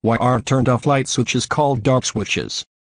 Why are turned off light switches called dark switches?